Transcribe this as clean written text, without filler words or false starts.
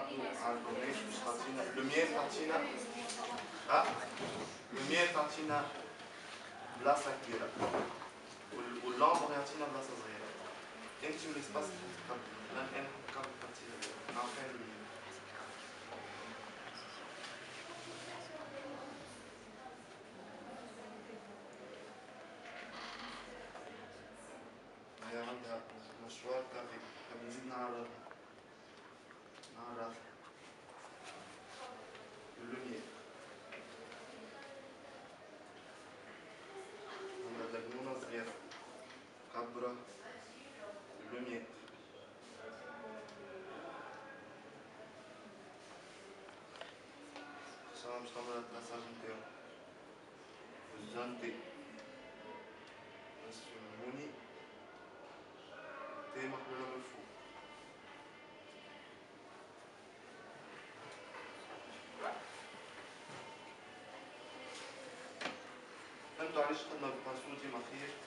عندكمش مش حاطين اللوميير تعطينا اللوميير تعطينا بلاصة كبيرة واللامبر يعطينا بلاصة صغيرة. انت من الاسباس مثلا انا كنت نعطي هي عندها مشوار كافي فبنزيد نعرض اللوميير. عندها لجنونة صغيرة كبرة اللوميير عشان مش تعمل التراساج نتاعو والجانتي السيموني تي محلولة من فوق. فهمتوا علاش خدنا بالباسو ديما خير؟